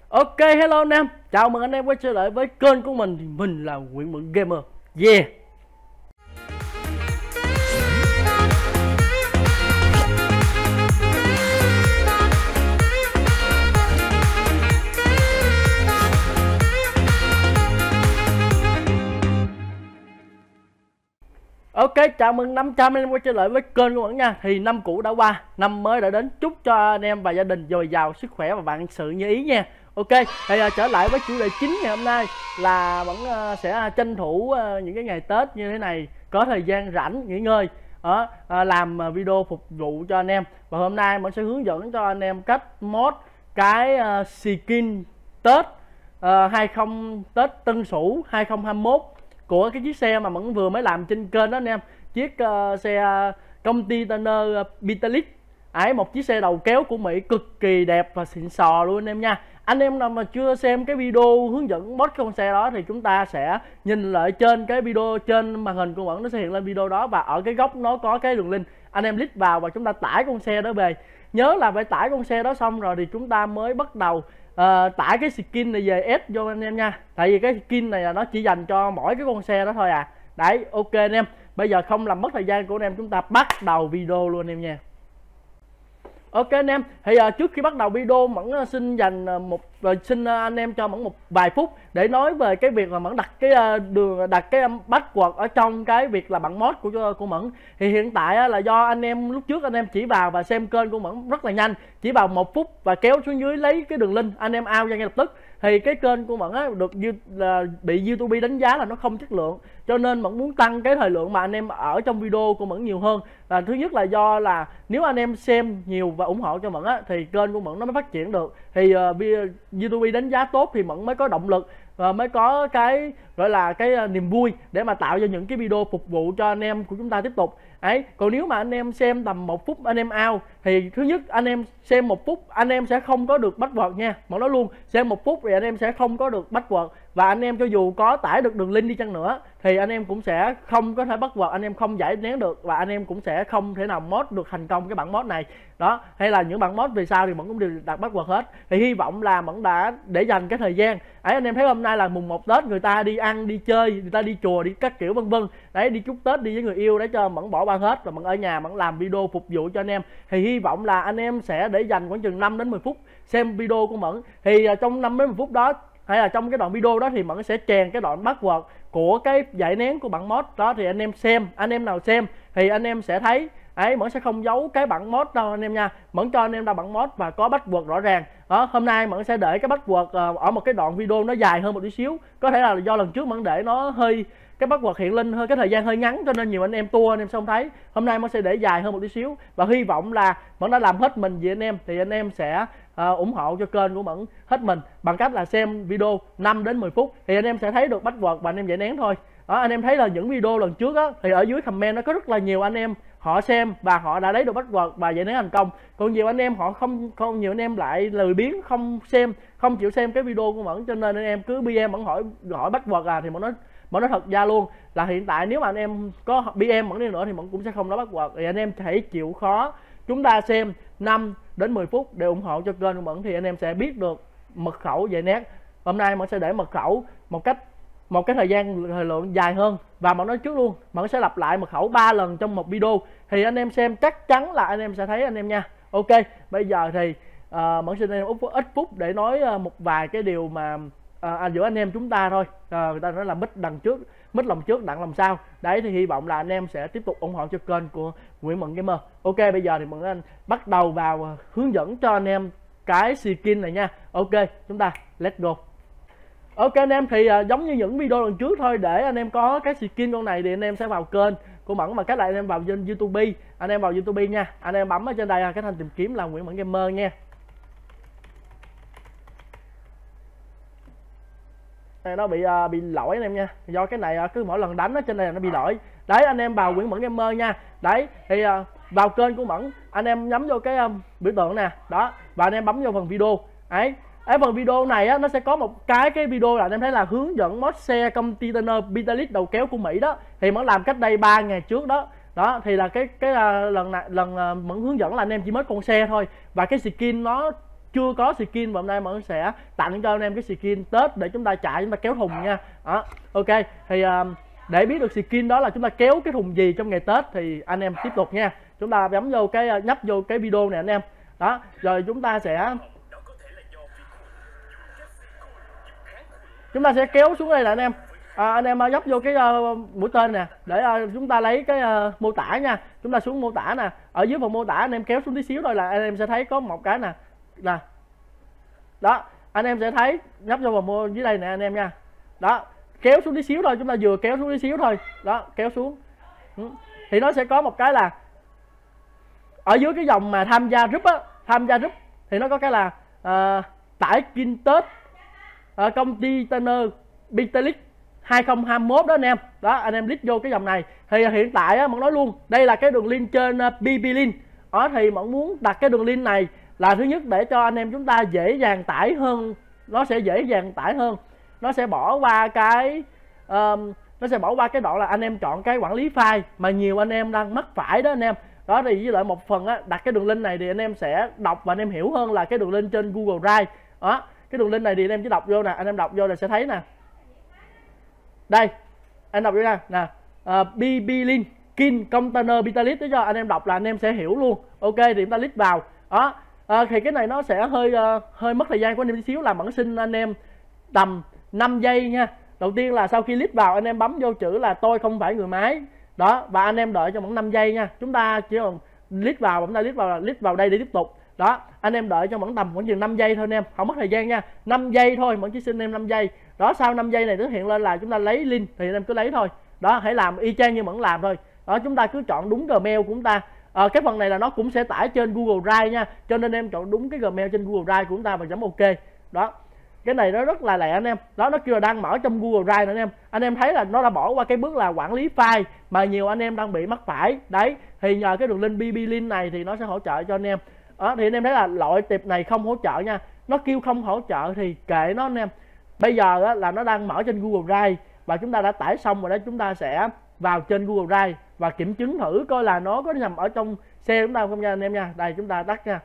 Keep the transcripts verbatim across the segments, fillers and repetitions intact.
Ok, hello anh em, chào mừng anh em quay trở lại với kênh của mình. Thì mình là Nguyễn Mẫn Gamer. Yeah. Ok, chào mừng năm trăm anh em quay trở lại với kênh của Mẫn nha. Thì năm cũ đã qua, năm mới đã đến. Chúc cho anh em và gia đình dồi dào sức khỏe và vạn sự như ý nha. Ok, thì uh, trở lại với chủ đề chính ngày hôm nay là vẫn uh, sẽ tranh thủ uh, những cái ngày Tết như thế này, có thời gian rảnh nghỉ ngơi, đó, uh, làm uh, video phục vụ cho anh em. Và hôm nay mình sẽ hướng dẫn cho anh em cách mod cái uh, skin Tết uh, hai không Tết Tân Sửu hai không hai mốt của cái chiếc xe mà Mẫn vừa mới làm trên kênh đó anh em. Chiếc uh, xe container uh, Vitalik ấy, một chiếc xe đầu kéo của Mỹ cực kỳ đẹp và xịn sò luôn anh em nha. Anh em nào mà chưa xem cái video hướng dẫn mod con xe đó thì chúng ta sẽ nhìn lại trên cái video trên màn hình của Mẫn, nó sẽ hiện lên video đó, và ở cái góc nó có cái đường link, anh em click vào và chúng ta tải con xe đó về. Nhớ là phải tải con xe đó xong rồi thì chúng ta mới bắt đầu uh, tải cái skin này về ép vô anh em nha. Tại vì cái skin này là nó chỉ dành cho mỗi cái con xe đó thôi à. Đấy, ok anh em, bây giờ không làm mất thời gian của anh em, chúng ta bắt đầu video luôn anh em nha. Ok anh em, thì uh, trước khi bắt đầu video Mẫn uh, xin dành uh, một uh, xin uh, anh em cho Mẫn một vài phút để nói về cái việc mà Mẫn đặt cái uh, đường đặt cái um, password ở trong cái việc là bản mod của của Mẫn. Thì hiện tại uh, là do anh em lúc trước anh em chỉ vào và xem kênh của Mẫn rất là nhanh, chỉ vào một phút và kéo xuống dưới lấy cái đường link, anh em out ra ngay lập tức. Thì cái kênh của Mẫn á, được là bị YouTube đánh giá là nó không chất lượng, cho nên Mẫn muốn tăng cái thời lượng mà anh em ở trong video của Mẫn nhiều hơn. Là thứ nhất là do là nếu anh em xem nhiều và ủng hộ cho Mẫn á, thì kênh của Mẫn nó mới phát triển được. Thì uh, YouTube đánh giá tốt thì Mẫn mới có động lực và mới có cái gọi là cái uh, niềm vui để mà tạo ra những cái video phục vụ cho anh em của chúng ta tiếp tục ấy. Còn nếu mà anh em xem tầm một phút anh em out thì thứ nhất anh em xem một phút anh em sẽ không có được password nha. Mẫn nói luôn, xem một phút thì anh em sẽ không có được password, và anh em cho dù có tải được đường link đi chăng nữa thì anh em cũng sẽ không có thể password, anh em không giải nén được, và anh em cũng sẽ không thể nào mod được thành công cái bản mod này đó. Hay là những bản mod về sau thì Mẫn cũng đều đặt password hết. Thì hy vọng là Mẫn đã để dành cái thời gian ấy. Anh em thấy hôm nay là mùng một Tết, người ta đi ăn đi chơi, người ta đi chùa đi các kiểu vân vân đấy, đi chúc Tết đi với người yêu, để cho Mẫn bỏ qua hết và Mẫn ở nhà Mẫn làm video phục vụ cho anh em. Thì hy vọng là anh em sẽ để dành khoảng chừng năm đến mười phút xem video của Mẫn. Thì trong năm đến mười phút đó, hay là trong cái đoạn video đó, thì Mẫn sẽ chèn cái đoạn password của cái giải nén của bản mod đó. Thì anh em xem, anh em nào xem thì anh em sẽ thấy ấy, Mẫn sẽ không giấu cái bản mod đâu anh em nha. Mẫn cho anh em ra bản mod và có password rõ ràng đó. Hôm nay Mẫn sẽ để cái password ở một cái đoạn video nó dài hơn một tí xíu, có thể là do lần trước Mẫn để nó hơi cái password hiện lên hơi cái thời gian hơi ngắn, cho nên nhiều anh em tua anh em không thấy. Hôm nay Mẫn sẽ để dài hơn một tí xíu, và hy vọng là Mẫn đã làm hết mình vì anh em, thì anh em sẽ uh, ủng hộ cho kênh của Mẫn hết mình bằng cách là xem video năm đến mười phút thì anh em sẽ thấy được password và anh em giải nén thôi đó. Anh em thấy là những video lần trước á, thì ở dưới comment nó có rất là nhiều anh em họ xem và họ đã lấy được password và giải nén thành công. Còn nhiều anh em họ không không nhiều anh em lại lười biếng không xem, không chịu xem cái video của Mẫn, cho nên anh em cứ bê em Mẫn hỏi hỏi password à. Thì Mẫn nói Mẫn nói thật ra luôn là hiện tại nếu mà anh em có bê em Mẫn đi nữa thì Mẫn cũng sẽ không nói password. Thì anh em hãy chịu khó chúng ta xem năm đến mười phút để ủng hộ cho kênh của Mẫn, thì anh em sẽ biết được mật khẩu giải nén. Hôm nay Mẫn sẽ để mật khẩu một cách một cái thời gian thời lượng dài hơn, và Mẫn nói trước luôn, Mẫn sẽ lặp lại mật khẩu ba lần trong một video, thì anh em xem chắc chắn là anh em sẽ thấy anh em nha. Ok, bây giờ thì uh, Mẫn xin anh em ít phút để nói uh, một vài cái điều mà uh, giữa anh em chúng ta thôi. Uh, người ta nói là mít đằng trước, mít lòng trước đặng lòng sau đấy, thì hy vọng là anh em sẽ tiếp tục ủng hộ cho kênh của Nguyễn Mẫn Gamer. Ok, bây giờ thì Mẫn anh bắt đầu vào uh, hướng dẫn cho anh em cái skin này nha. Ok, chúng ta let's go. Ok anh em, thì uh, giống như những video lần trước thôi, để anh em có cái skin con này thì anh em sẽ vào kênh của Mẫn, mà cái này anh em vào trên YouTube, anh em vào YouTube nha, anh em bấm ở trên đây cái thanh tìm kiếm là Nguyễn Mẫn Gamer nha. Đây, nó bị uh, bị lỗi anh em nha, do cái này uh, cứ mỗi lần đánh ở trên này nó bị lỗi. Đấy, anh em vào Nguyễn Mẫn Gamer nha. Đấy, thì uh, vào kênh của Mẫn, anh em nhắm vô cái um, biểu tượng nè đó, và anh em bấm vô phần video ấy. Ở phần video này á, nó sẽ có một cái cái video là anh em thấy là hướng dẫn mod xe container Vitalik đầu kéo của Mỹ đó, thì Mẫn làm cách đây ba ngày trước đó. Đó thì là cái cái uh, lần này lần uh, Mẫn hướng dẫn là anh em chỉ mới con xe thôi, và cái skin nó chưa có skin, và hôm nay mình sẽ tặng cho anh em cái skin Tết để chúng ta chạy, chúng ta kéo thùng nha. Đó, ok. Thì uh, để biết được skin đó là chúng ta kéo cái thùng gì trong ngày Tết thì anh em tiếp tục nha. Chúng ta bấm vô cái uh, nhấp vô cái video này anh em. Đó, rồi chúng ta sẽ chúng ta sẽ kéo xuống đây là anh em. À, anh em dốc vô cái uh, mũi tên nè để uh, chúng ta lấy cái uh, mô tả nha. Chúng ta xuống mô tả nè, ở dưới phần mô tả anh em kéo xuống tí xíu thôi là anh em sẽ thấy có một cái nè nè. Đó, anh em sẽ thấy nhấp vô phần mô dưới đây nè anh em nha. Đó, kéo xuống tí xíu thôi, chúng ta vừa kéo xuống tí xíu thôi. Đó, kéo xuống. Ừ. Thì nó sẽ có một cái là ở dưới cái dòng mà tham gia group á, tham gia group thì nó có cái là uh, tải skin Tết uh, công ty Tanner Bitalik hai không hai mốt đó anh em. Đó, anh em click vô cái dòng này thì hiện tại á mình nói luôn, đây là cái đường link trên uh, bê bê Link. Đó, thì mình muốn đặt cái đường link này là thứ nhất để cho anh em chúng ta dễ dàng tải hơn, nó sẽ dễ dàng tải hơn, nó sẽ bỏ qua cái um, nó sẽ bỏ qua cái đoạn là anh em chọn cái quản lý file mà nhiều anh em đang mắc phải đó anh em. Đó, thì với lại một phần á, đặt cái đường link này thì anh em sẽ đọc và anh em hiểu hơn là cái đường link trên Google Drive. Đó, cái đường link này thì anh em chỉ đọc vô nè, anh em đọc vô là sẽ thấy nè. Đây, anh đọc vô nè, nè, uh, bê bê Link Kin Container Bitalik, cho anh em đọc là anh em sẽ hiểu luôn. Ok, thì chúng ta click vào. Đó, uh, thì cái này nó sẽ hơi uh, hơi mất thời gian của anh em tí xíu, là bản xin anh em tầm năm giây nha. Đầu tiên là sau khi click vào anh em bấm vô chữ là tôi không phải người máy. Đó, và anh em đợi cho khoảng năm giây nha. Chúng ta chỉ còn click vào, chúng ta click vào là click vào đây để tiếp tục. Đó, anh em đợi cho khoảng tầm khoảng chừng năm giây thôi anh em, không mất thời gian nha. năm giây thôi, mình chỉ xin anh em năm giây. Đó, sau năm giây này nó hiện lên là chúng ta lấy link thì anh em cứ lấy thôi. Đó, hãy làm y chang như vẫn làm thôi. Đó, chúng ta cứ chọn đúng Gmail của chúng ta. À, cái phần này là nó cũng sẽ tải trên Google Drive nha, cho nên em chọn đúng cái Gmail trên Google Drive của chúng ta và chấm ok. Đó, cái này nó rất là lẹ anh em. Đó, nó kêu là đang mở trong Google Drive nữa anh em. Anh em thấy là nó đã bỏ qua cái bước là quản lý file mà nhiều anh em đang bị mắc phải. Đấy, thì nhờ cái đường link bê bê Link này thì nó sẽ hỗ trợ cho anh em. Đó, thì anh em thấy là loại tiệp này không hỗ trợ nha. Nó kêu không hỗ trợ thì kệ nó anh em. Bây giờ á, là nó đang mở trên Google Drive và chúng ta đã tải xong rồi đó, chúng ta sẽ vào trên Google Drive và kiểm chứng thử coi là nó có nằm ở trong xe chúng ta không nha anh em nha. Đây, chúng ta tắt nha.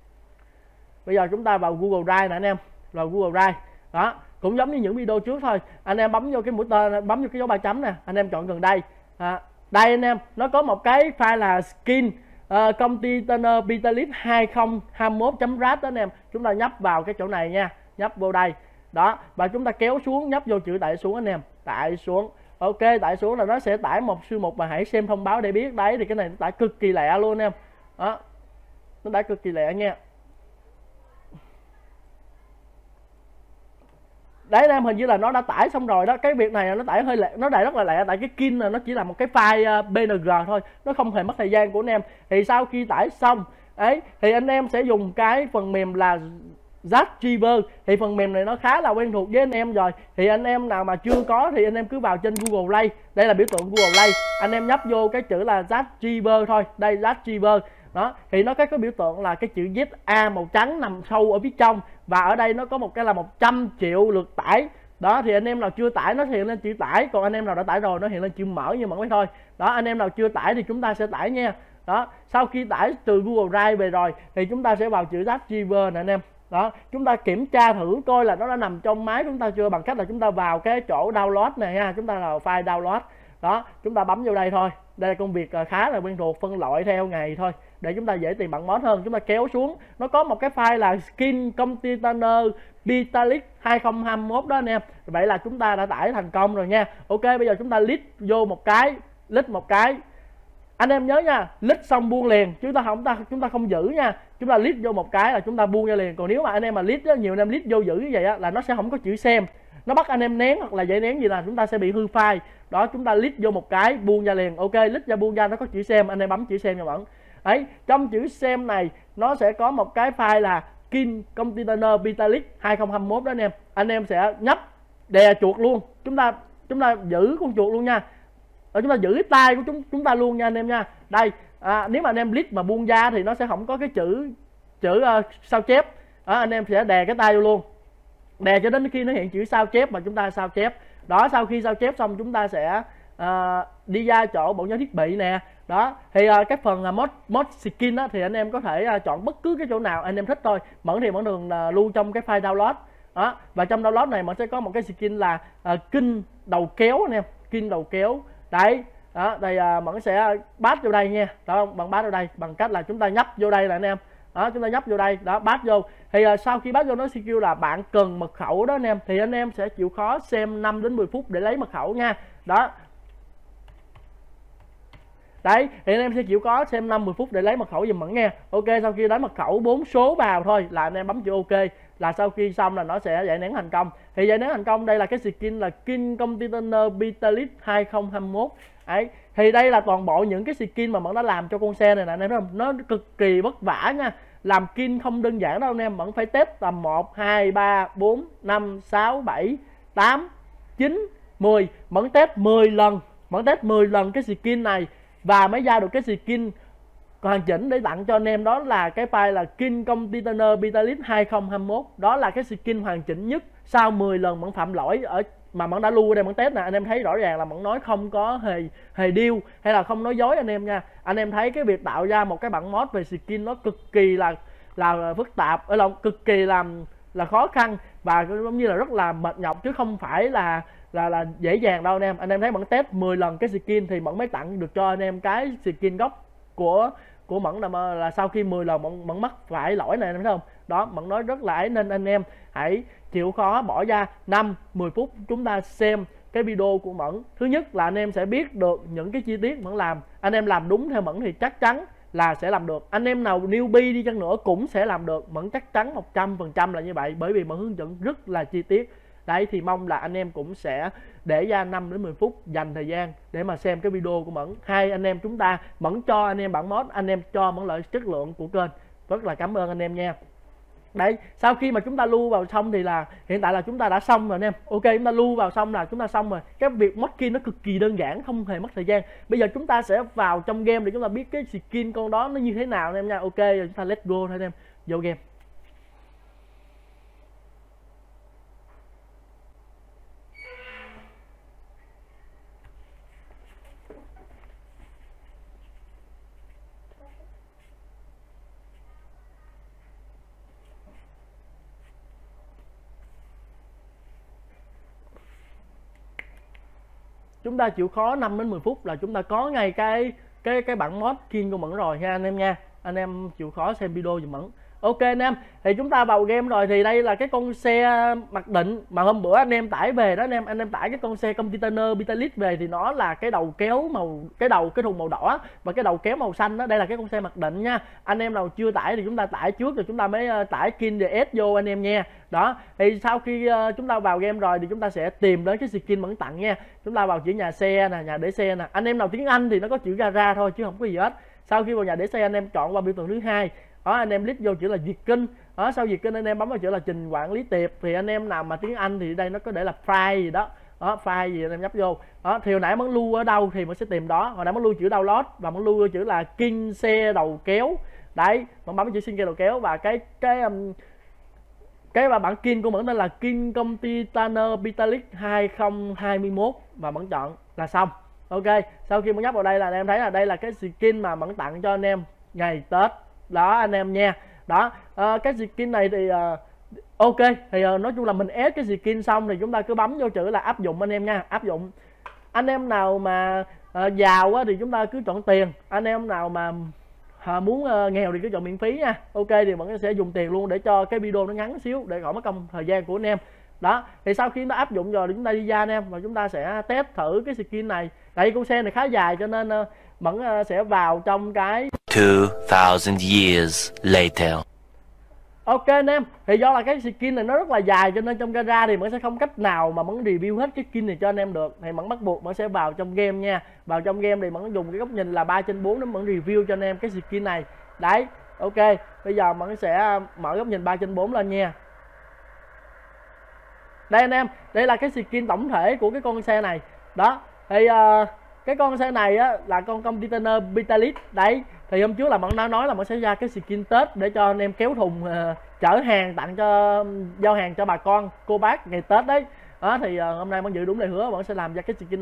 Bây giờ chúng ta vào Google Drive nè anh em, vào Google Drive. Đó, cũng giống như những video trước thôi. Anh em bấm vô cái mũi tên, bấm vô cái dấu ba chấm nè, anh em chọn gần đây. À, đây anh em, nó có một cái file là skin uh, công ty Tanner Bitalik hai không hai mốt chấm rat đó anh em. Chúng ta nhấp vào cái chỗ này nha, nhấp vô đây. Đó, và chúng ta kéo xuống, nhấp vô chữ tải xuống anh em, tải xuống. Ok, tải xuống là nó sẽ tải một siêu mục, mà hãy xem thông báo để biết. Đấy, thì cái này nó tải cực kỳ lẹ luôn em. Đó, nó tải cực kỳ lẹ nha. Đấy anh em, hình như là nó đã tải xong rồi đó. Cái việc này nó tải hơi lẹ, nó tải rất là lẹ, tại cái kin là nó chỉ là một cái file pê en giê thôi, nó không hề mất thời gian của anh em. Thì sau khi tải xong ấy thì anh em sẽ dùng cái phần mềm là Zastreamer. Thì phần mềm này nó khá là quen thuộc với anh em rồi. Thì anh em nào mà chưa có thì anh em cứ vào trên Google Play. Đây là biểu tượng Google Play. Anh em nhấp vô cái chữ là Zastreamer thôi. Đây, Zastreamer. Đó, thì nó có cái biểu tượng là cái chữ Z A màu trắng nằm sâu ở phía trong. Và ở đây nó có một cái là một trăm triệu lượt tải. Đó, thì anh em nào chưa tải nó hiện lên chữ tải, còn anh em nào đã tải rồi nó hiện lên chữ mở như mọi thôi. Đó, anh em nào chưa tải thì chúng ta sẽ tải nha. Đó, sau khi tải từ Google Drive về rồi thì chúng ta sẽ vào chữ Zastreamer nè anh em. Đó, chúng ta kiểm tra thử coi là nó đã nằm trong máy chúng ta chưa, bằng cách là chúng ta vào cái chỗ download này nha, chúng ta vào file download. Đó, chúng ta bấm vô đây thôi. Đây là công việc khá là quen thuộc, phân loại theo ngày thôi để chúng ta dễ tìm bạn mod hơn. Chúng ta kéo xuống, nó có một cái file là skin công ty Tanner Bitalik hai không hai mốt đó anh em. Vậy là chúng ta đã tải thành công rồi nha. Ok, bây giờ chúng ta click vô một cái, click một cái. Anh em nhớ nha, click xong buông liền, chúng ta không ta chúng ta không giữ nha. Chúng ta click vô một cái là chúng ta buông ra liền. Còn nếu mà anh em mà click đó, nhiều anh em click vô giữ như vậy á, là nó sẽ không có chữ xem. Nó bắt anh em nén hoặc là dễ nén gì là chúng ta sẽ bị hư file. Đó, chúng ta click vô một cái buông ra liền. Ok, click ra buông ra nó có chữ xem, anh em bấm chữ xem cho vẫn. Đấy, trong chữ xem này nó sẽ có một cái file là Kin công ty Tanner Bitalik hai không hai mốt đó anh em. Anh em sẽ nhấp đè chuột luôn. Chúng ta chúng ta giữ con chuột luôn nha. Rồi chúng ta giữ cái tay của chúng chúng ta luôn nha anh em nha. Đây, à, nếu mà anh em click mà buông ra thì nó sẽ không có cái chữ chữ uh, sao chép. Đó, anh em sẽ đè cái tay vô luôn. Đè cho đến khi nó hiện chữ sao chép mà chúng ta sao chép. Đó, sau khi sao chép xong chúng ta sẽ à, đi ra chỗ bộ nhớ thiết bị nè. Đó thì à, cái phần là mod mod skin đó thì anh em có thể à, chọn bất cứ cái chỗ nào anh em thích thôi. Mẫn thì Mẫn thường à, lưu trong cái file download đó, và trong download này Mẫn sẽ có một cái skin là à, kinh đầu kéo anh em, kinh đầu kéo đấy. Đó đây à, Mẫn sẽ pass vô đây nha, đó bằng pass vô đây bằng cách là chúng ta nhấp vô đây là anh em. Đó chúng ta nhấp vô đây, đó pass vô thì à, sau khi pass vô nó sẽ kêu là bạn cần mật khẩu đó anh em, thì anh em sẽ chịu khó xem năm đến mười phút để lấy mật khẩu nha. Đó đấy thì anh em sẽ chịu có xem năm mười phút để lấy mật khẩu giùm Mẫn nha. Ok, sau khi đánh mật khẩu bốn số vào thôi là anh em bấm chữ ok, là sau khi xong là nó sẽ giải nén thành công. Thì giải nén thành công đây là cái skin là King Container Vitalis hai không hai mốt ấy. Thì đây là toàn bộ những cái skin mà Mẫn đã làm cho con xe này nè anh em thấy không, nó cực kỳ vất vả nha. Làm King không đơn giản đâu anh em, Mẫn phải test tầm một hai ba bốn năm sáu bảy tám chín mười, Mẫn test mười lần, Mẫn test mười lần cái skin này và mới ra được cái skin hoàn chỉnh để tặng cho anh em. Đó là cái file là King Container Vitalis hai không hai mốt, đó là cái skin hoàn chỉnh nhất sau mười lần Mẫn phạm lỗi ở mà Mẫn đã lưu ở đây Mẫn test nè. Anh em thấy rõ ràng là Mẫn nói không có hề hề điêu hay là không nói dối anh em nha. Anh em thấy cái việc tạo ra một cái bản mod về skin nó cực kỳ là là phức tạp, ở lòng cực kỳ là là khó khăn và giống như là rất là mệt nhọc chứ không phải là là là dễ dàng đâu anh em. Anh em thấy Mẫn test mười lần cái skin thì Mẫn mới tặng được cho anh em cái skin gốc của của Mẫn là, là sau khi mười lần Mẫn, Mẫn mắc phải lỗi này anh em thấy không. Đó Mẫn nói rất là ấy, nên anh em hãy chịu khó bỏ ra năm mười phút chúng ta xem cái video của Mẫn. Thứ nhất là anh em sẽ biết được những cái chi tiết Mẫn làm, anh em làm đúng theo Mẫn thì chắc chắn là sẽ làm được. Anh em nào newbie đi chăng nữa cũng sẽ làm được, Mẫn chắc chắn một trăm phần trăm là như vậy, bởi vì Mẫn hướng dẫn rất là chi tiết. Đấy thì mong là anh em cũng sẽ để ra năm đến mười phút dành thời gian để mà xem cái video của Mẫn. Hai anh em chúng ta, Mẫn cho anh em bản mod, anh em cho Mẫn lợi chất lượng của kênh. Rất là cảm ơn anh em nha. Đấy, sau khi mà chúng ta lưu vào xong thì là hiện tại là chúng ta đã xong rồi anh em. Ok, chúng ta lưu vào xong là chúng ta xong rồi. Cái việc mod skin nó cực kỳ đơn giản, không hề mất thời gian. Bây giờ chúng ta sẽ vào trong game để chúng ta biết cái skin con đó nó như thế nào anh em nha. Ok, rồi chúng ta let's go thôi anh em. Vô game. Chúng ta chịu khó năm đến mười phút là chúng ta có ngay cái cái cái bản mod skin của Mẫn rồi nha anh em nha. Anh em chịu khó xem video giùm Mẫn. Ok anh em, thì chúng ta vào game rồi. Thì đây là cái con xe mặc định mà hôm bữa anh em tải về đó anh em. Anh em tải cái con xe Container Vitalis về thì nó là cái đầu kéo màu, cái đầu cái thùng màu đỏ và cái đầu kéo màu xanh đó. Đây là cái con xe mặc định nha. Anh em nào chưa tải thì chúng ta tải trước rồi chúng ta mới tải skin đê ét vô anh em nha. Đó thì sau khi chúng ta vào game rồi thì chúng ta sẽ tìm đến cái skin Mẫn tặng nha. Chúng ta vào chữ nhà xe nè, nhà để xe nè. Anh em nào tiếng Anh thì nó có chữ gara thôi chứ không có gì hết. Sau khi vào nhà để xe anh em chọn qua biểu tượng thứ hai. Đó anh em click vô chữ là duyệt kinh. Đó sau duyệt kinh anh em bấm vào chữ là trình quản lý tiệp. Thì anh em nào mà tiếng Anh thì đây nó có để là file gì đó. Đó file gì anh em nhấp vô. Đó thì hồi nãy Mẫn lưu ở đâu thì Mẫn sẽ tìm đó. Hồi nãy Mẫn lưu chữ download và Mẫn lưu chữ là King xe đầu kéo. Đấy, Mẫn bấm vào chữ xin xe đầu kéo và cái cái um, cái và bản skin của Mẫn tên là King Container Vitalis hai không hai mốt và Mẫn chọn là xong. Ok, sau khi Mẫn nhấp vào đây là anh em thấy là đây là cái skin mà Mẫn tặng cho anh em ngày Tết đó anh em nha. Đó à, cái skin này thì uh, ok thì uh, nói chung là mình ép cái skin xong thì chúng ta cứ bấm vô chữ là áp dụng anh em nha. Áp dụng. Anh em nào mà uh, giàu á, thì chúng ta cứ chọn tiền. Anh em nào mà à, muốn uh, nghèo thì cứ chọn miễn phí nha. Ok thì Mẫn sẽ dùng tiền luôn để cho cái video nó ngắn xíu để khỏi mất công thời gian của anh em. Đó thì sau khi nó áp dụng rồi thì chúng ta đi ra anh em và chúng ta sẽ test thử cái skin này. Tại con xe này khá dài cho nên uh, Mẫn uh, sẽ vào trong cái two thousand years later. Ok anh em, thì do là cái skin này nó rất là dài cho nên trong gara thì Mẫn sẽ không cách nào mà Mẫn review hết cái skin này cho anh em được. Thì Mẫn bắt buộc Mẫn sẽ vào trong game nha. Vào trong game thì Mẫn dùng cái góc nhìn là ba trên bốn để Mẫn review cho anh em cái skin này. Đấy, ok. Bây giờ Mẫn sẽ mở góc nhìn ba trên bốn lên nha. Đây anh em, đây là cái skin tổng thể của cái con xe này. Đó, thì uh, cái con xe này á là con Container Vitalis. Đấy, thì hôm trước là Mẫn đã nói là Mẫn sẽ ra cái skin Tết để cho anh em kéo thùng uh, chở hàng tặng cho giao hàng cho bà con cô bác ngày Tết đấy. Đó thì uh, hôm nay Mẫn giữ đúng lời hứa, Mẫn sẽ làm ra cái skin này.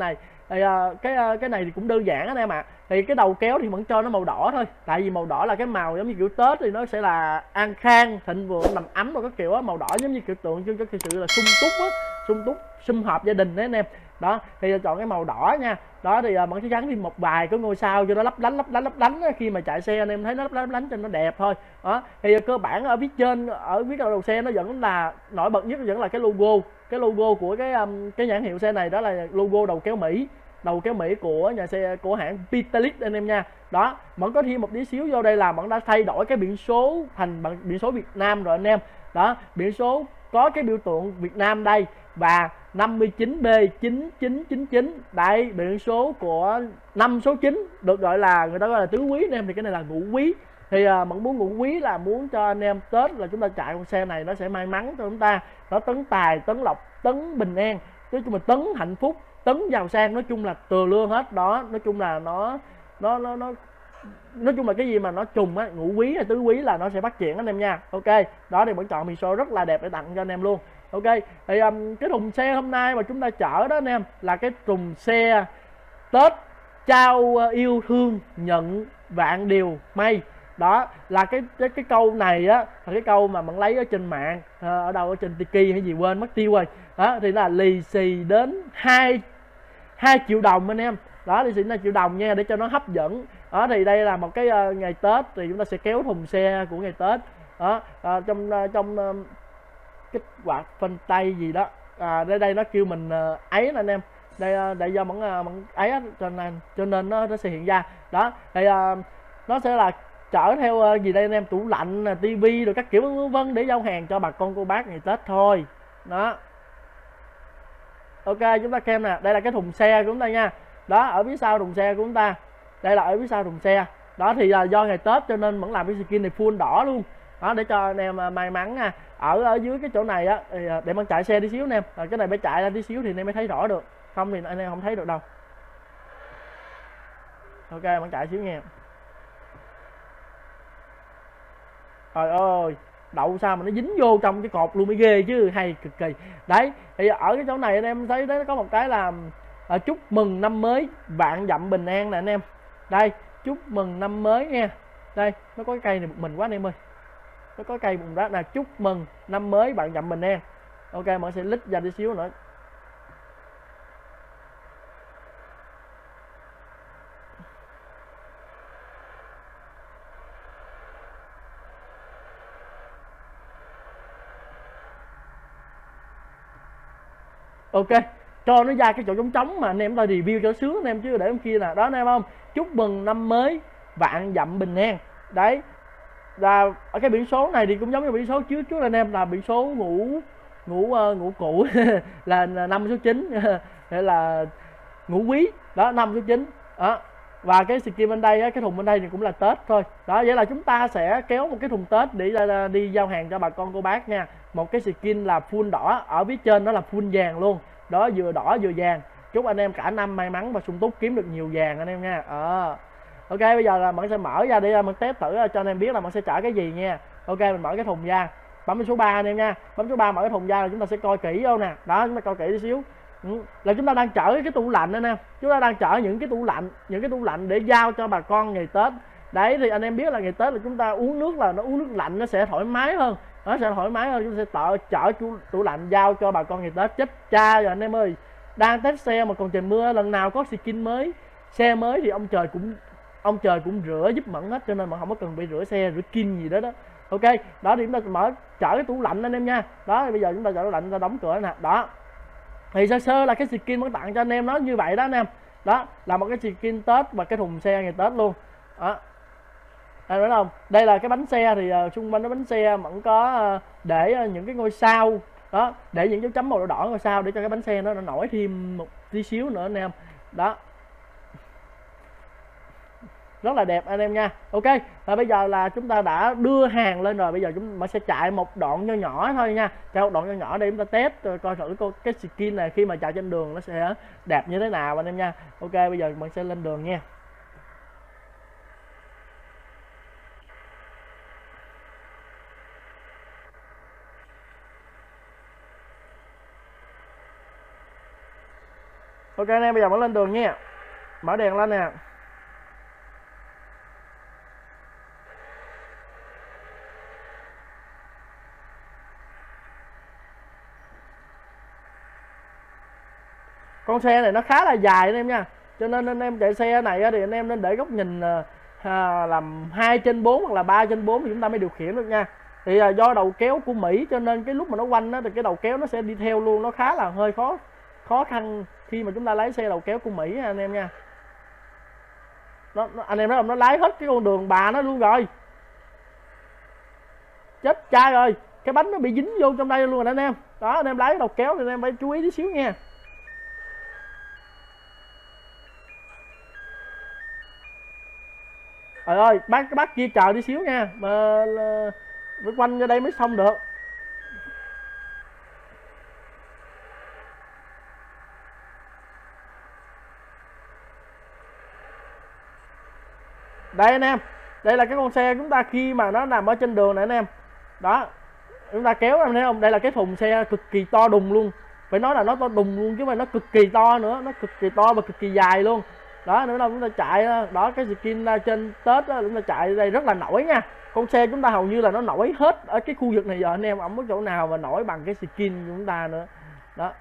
thì à, cái à, cái này thì cũng đơn giản anh em ạ. À. Thì cái đầu kéo thì vẫn cho nó màu đỏ thôi, tại vì màu đỏ là cái màu giống như kiểu Tết thì nó sẽ là an khang thịnh vượng đầm ấm rồi các kiểu á. Màu đỏ giống như kiểu tượng trưng cho cái sự là sung túc á, sung túc sum họp gia đình đấy anh em. Đó thì chọn cái màu đỏ nha. Đó thì vẫn sẽ gắn thêm một vài cái ngôi sao cho nó lấp lánh lấp lánh lấp lánh á. Khi mà chạy xe anh em thấy nó lấp lánh lấp lánh cho nó đẹp thôi. Đó thì cơ bản ở phía trên, ở phía đầu xe nó vẫn là nổi bật nhất, vẫn là cái logo, cái logo của cái um, cái nhãn hiệu xe này, đó là logo đầu kéo Mỹ, đầu kéo Mỹ của nhà xe của hãng Peterbilt anh em nha. Đó vẫn có thêm một tí xíu vô đây là vẫn đã thay đổi cái biển số thành bằng biển số Việt Nam rồi anh em. Đó biển số có cái biểu tượng Việt Nam đây và năm mươi chín B chín chín chín chín, đây biển số của năm số chín, được gọi là người ta gọi là tứ quý anh em. Thì cái này là ngũ quý, thì à, vẫn muốn ngũ quý là muốn cho anh em Tết là chúng ta chạy con xe này nó sẽ may mắn cho chúng ta, nó tấn tài tấn lộc tấn bình an, nói chung là tấn hạnh phúc tấn giàu sang, nói chung là từ lương hết đó. Nói chung là nó nó nó nó nói chung là cái gì mà nó trùng á, ngũ quý hay tứ quý là nó sẽ phát triển anh em nha. Ok, đó thì vẫn chọn biển số rất là đẹp để tặng cho anh em luôn. Ok thì um, cái thùng xe hôm nay mà chúng ta chở đó anh em là cái thùng xe Tết trao yêu thương nhận vạn điều may. Đó là cái cái, cái câu này á là cái câu mà bạn lấy ở trên mạng, ở đâu ở trên Tiki hay gì quên mất tiêu rồi. Đó thì là lì xì đến hai hai triệu đồng anh em. Đó lì xì là triệu đồng nha, để cho nó hấp dẫn. Đó thì đây là một cái uh, ngày Tết thì chúng ta sẽ kéo thùng xe của ngày Tết. Đó uh, trong uh, trong uh, kích hoạt phanh tay gì đó, à, đây đây nó kêu mình uh, ấy nè anh em. Đây uh, tại do vẫn uh, vẫn ấy á, cho nên cho nên nó nó sẽ hiện ra. Đó thì uh, nó sẽ là chở theo uh, gì đây anh em, tủ lạnh, tivi rồi các kiểu vân vân để giao hàng cho bà con cô bác ngày Tết thôi. Đó ok, chúng ta xem nè, đây là cái thùng xe của chúng ta nha. Đó ở phía sau thùng xe của chúng ta, đây là ở phía sau thùng xe. Đó thì là do ngày Tết cho nên vẫn làm cái skin này full đỏ luôn. Đó để cho anh em may mắn nha. Ở ở dưới cái chỗ này á thì để bạn chạy xe tí xíu anh em, cái này phải chạy ra tí xíu thì anh em mới thấy rõ được, không thì anh em không thấy được đâu. Ok bạn chạy xíu nha. Trời ơi, đậu sao mà nó dính vô trong cái cột luôn mới ghê chứ, hay cực kỳ. Đấy thì ở cái chỗ này anh em thấy đấy có một cái là à, chúc mừng năm mới vạn dặm bình an nè anh em. Đây chúc mừng năm mới nha. Đây nó có cái cây này một mình quá anh em ơi, nó có cây bùng rác là chúc mừng năm mới bạn dặm bình an. Ok mọi sẽ lít ra tí xíu nữa. Ok cho nó ra cái chỗ trống trống mà anh em ta review cho sướng anh em chứ để em kia nè. Đó anh em không, chúc mừng năm mới vạn dặm bình an. Đấy là ở cái biển số này thì cũng giống như biển số trước trước anh em, là biển số ngũ ngũ uh, ngũ cụ là năm số chín hay là ngũ quý đó, năm số chín đó. Và cái skin bên đây cái thùng bên đây thì cũng là Tết thôi. Đó vậy là chúng ta sẽ kéo một cái thùng Tết để uh, đi giao hàng cho bà con cô bác nha. Một cái skin là full đỏ, ở phía trên đó là full vàng luôn. Đó vừa đỏ vừa vàng, chúc anh em cả năm may mắn và sung túc kiếm được nhiều vàng anh em nha. Ờ ok bây giờ là mình sẽ mở ra để mình test thử cho anh em biết là mình sẽ chở cái gì nha. Ok mình mở cái thùng ra, bấm số ba anh em nha, bấm số ba mở cái thùng ra là chúng ta sẽ coi kỹ vô nè. Đó chúng ta coi kỹ tí xíu. Ừ. Là chúng ta đang chở cái tủ lạnh anh em, chúng ta đang chở những cái tủ lạnh, những cái tủ lạnh để giao cho bà con ngày Tết. Đấy thì anh em biết là ngày Tết là chúng ta uống nước là nó uống nước lạnh nó sẽ thoải mái hơn, nó sẽ thoải mái hơn. Chúng ta sẽ tự chở tủ, tủ lạnh giao cho bà con ngày Tết. Chết cha rồi anh em ơi, đang test xe mà còn trời mưa, lần nào có skin mới xe mới thì ông trời cũng ông trời cũng rửa giúp Mẫn hết, cho nên mà không có cần bị rửa xe rửa kim gì đó đó. Ok đó thì chúng ta mở chở cái tủ lạnh anh em nha. Đó thì bây giờ chúng ta chở tủ lạnh, chúng ta đóng cửa nè. Đó thì sơ sơ là cái skin mới tặng cho anh em nó như vậy đó anh em. Đó là một cái skin Tết và cái thùng xe ngày Tết luôn. Đó anh biết không, đây là cái bánh xe thì uh, xung quanh cái bánh xe vẫn có uh, để uh, những cái ngôi sao. Đó để những dấu chấm màu đỏ đỏ ngôi sao để cho cái bánh xe nó, nó nổi thêm một tí xíu nữa anh em. Đó rất là đẹp anh em nha. Ok và bây giờ là chúng ta đã đưa hàng lên rồi, bây giờ chúng ta sẽ chạy một đoạn nho nhỏ thôi nha, chạy một đoạn nho nhỏ để chúng ta test rồi coi thử cái skin này khi mà chạy trên đường nó sẽ đẹp như thế nào anh em nha. Ok bây giờ mình sẽ lên đường nha. Ok anh em, bây giờ vẫn lên đường nha. Mở đèn lên nè. Con xe này nó khá là dài anh em nha, cho nên anh em chạy xe này thì anh em nên để góc nhìn à, làm hai trên bốn hoặc là ba trên bốn thì chúng ta mới điều khiển được nha. Thì à, do đầu kéo của Mỹ cho nên cái lúc mà nó quanh đó, thì cái đầu kéo nó sẽ đi theo luôn, nó khá là hơi khó khó khăn khi mà chúng ta lái xe đầu kéo của Mỹ nha anh em nha. Nó, nó, anh em nói không, nó lái hết cái con đường bà nó luôn rồi, chết cha rồi, cái bánh nó bị dính vô trong đây luôn rồi anh em. Đó, anh em lái đầu kéo thì anh em phải chú ý tí xíu nha. Trời ơi, bác cái bác kia chờ đi xíu nha, mà phải quanh ra đây mới xong được. Đây anh em, đây là cái con xe chúng ta khi mà nó nằm ở trên đường này anh em. Đó, chúng ta kéo em thấy không, đây là cái thùng xe cực kỳ to đùng luôn, phải nói là nó to đùng luôn chứ mà nó cực kỳ to nữa, nó cực kỳ to và cực kỳ dài luôn. Đó, nữa đâu chúng ta chạy đó, cái skin trên Tết đó, chúng ta chạy đây rất là nổi nha. Con xe chúng ta hầu như là nó nổi hết ở cái khu vực này giờ anh em, không có chỗ nào mà nổi bằng cái skin của chúng ta nữa. Đó,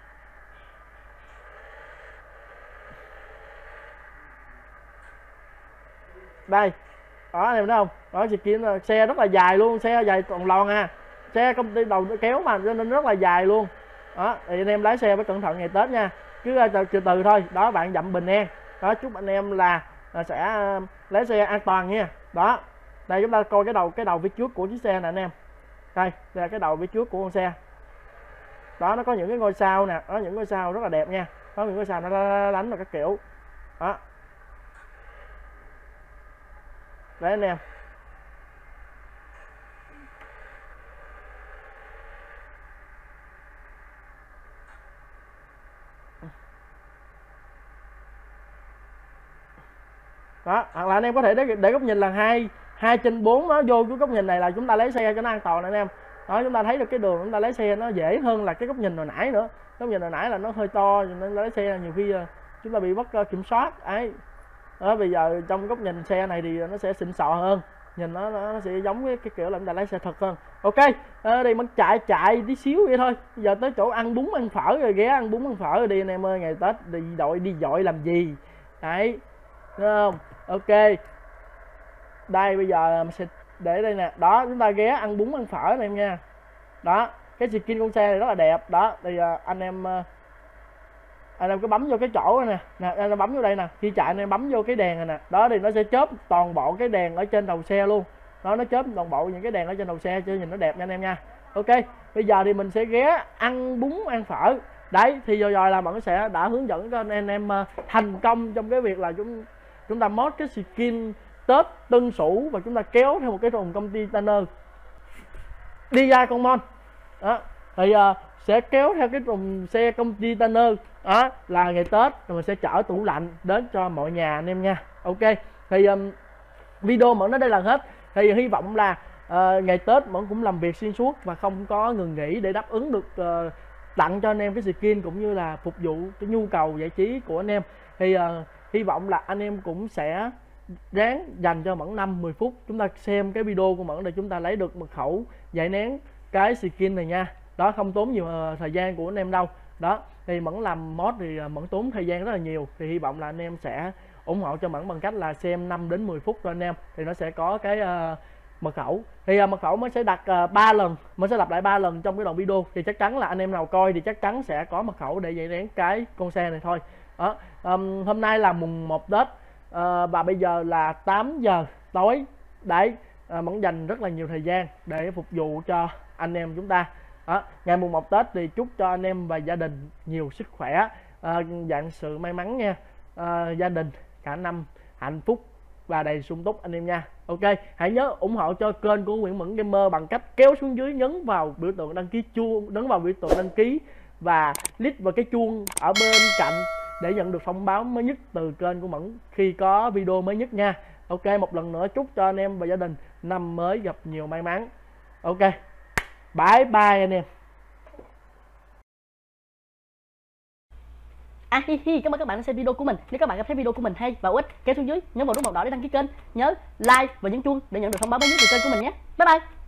đây đó anh em thấy không, đó skin xe rất là dài luôn, xe dài còn lòn à, xe công ty đầu kéo mà cho nên rất là dài luôn. Đó, thì anh em lái xe phải cẩn thận ngày Tết nha, cứ từ từ thôi. Đó, bạn dặm bình an. Đó, chúc anh em là, là sẽ lái xe an toàn nha. Đó, đây chúng ta coi cái đầu cái đầu phía trước của chiếc xe nè anh em. Đây, đây là cái đầu phía trước của con xe. Đó, nó có những cái ngôi sao nè, đó những ngôi sao rất là đẹp nha, có những ngôi sao nó đánh vào các kiểu. Đó, đấy anh em. Đó, hoặc là anh em có thể để, để góc nhìn là hai hai trên bốn nó vô cái góc nhìn này là chúng ta lấy xe cho nó an toàn anh em. Đó, chúng ta thấy được cái đường chúng ta lấy xe nó dễ hơn là cái góc nhìn hồi nãy nữa. Góc nhìn hồi nãy là nó hơi to nên lái xe nhiều khi chúng ta bị mất kiểm soát ấy. Đó, bây giờ trong góc nhìn xe này thì nó sẽ xịn sò hơn, nhìn nó nó sẽ giống cái, cái kiểu là chúng ta lái xe thật hơn. Ok, à, đi mình chạy chạy tí xíu vậy thôi. Bây giờ tới chỗ ăn bún ăn phở rồi, ghé ăn bún ăn phở rồi đi anh em ơi, ngày Tết đi đội đi dội làm gì đấy, đúng không? Ok, đây bây giờ mình sẽ để đây nè. Đó, chúng ta ghé ăn bún ăn phở anh em nha. Đó, cái skin con xe này rất là đẹp. Đó, thì anh em anh em cứ bấm vô cái chỗ này nè, nè anh em bấm vô đây nè, khi chạy anh em bấm vô cái đèn này nè. Đó, thì nó sẽ chớp toàn bộ cái đèn ở trên đầu xe luôn. Đó, nó chớp toàn bộ những cái đèn ở trên đầu xe cho nhìn nó đẹp nha anh em nha. Ok, bây giờ thì mình sẽ ghé ăn bún ăn phở. Đấy, thì rồi rồi là bạn sẽ đã hướng dẫn cho anh em thành công trong cái việc là chúng chúng ta mod cái skin Tết Tân Sửu và chúng ta kéo theo một cái thùng công ty Tanner đi ra con mon. Đó, thì uh, sẽ kéo theo cái thùng xe công ty Tanner. Đó là ngày Tết rồi mình sẽ chở tủ lạnh đến cho mọi nhà anh em nha. Ok, thì um, video mở đến đây là hết. Thì hy vọng là uh, ngày Tết vẫn cũng làm việc xuyên suốt và không có ngừng nghỉ để đáp ứng được uh, tặng cho anh em cái skin cũng như là phục vụ cái nhu cầu giải trí của anh em. Thì uh, hy vọng là anh em cũng sẽ ráng dành cho Mẫn năm mười phút chúng ta xem cái video của Mẫn để chúng ta lấy được mật khẩu giải nén cái skin này nha. Đó, không tốn nhiều uh, thời gian của anh em đâu. Đó, thì Mẫn làm mod thì uh, Mẫn tốn thời gian rất là nhiều. Thì hy vọng là anh em sẽ ủng hộ cho Mẫn bằng cách là xem năm đến mười phút cho anh em, thì nó sẽ có cái uh, mật khẩu. Thì uh, mật khẩu mới sẽ đặt uh, ba lần, mới sẽ lặp lại ba lần trong cái đoạn video. Thì chắc chắn là anh em nào coi thì chắc chắn sẽ có mật khẩu để giải nén cái con xe này thôi. Đó, um, hôm nay là mùng một Tết uh, và bây giờ là tám giờ tối. Đấy, uh, Mẫn dành rất là nhiều thời gian để phục vụ cho anh em chúng ta. Đó, ngày mùng một Tết thì chúc cho anh em và gia đình nhiều sức khỏe, uh, vạn sự may mắn nha. Uh, gia đình cả năm hạnh phúc và đầy sung túc anh em nha. Ok, hãy nhớ ủng hộ cho kênh của Nguyễn Mẫn Gamer bằng cách kéo xuống dưới, nhấn vào biểu tượng đăng ký chuông, nhấn vào biểu tượng đăng ký và click vào cái chuông ở bên cạnh để nhận được thông báo mới nhất từ kênh của Mẫn khi có video mới nhất nha. Ok, một lần nữa chúc cho anh em và gia đình năm mới gặp nhiều may mắn. Ok, bye bye anh em. À hi hi, cảm ơn các bạn đã xem video của mình. Nếu các bạn thấy video của mình hay và hữu ích, kéo xuống dưới nhấn vào nút màu đỏ để đăng ký kênh, nhớ like và nhấn chuông để nhận được thông báo mới nhất từ kênh của mình nhé. Bye bye.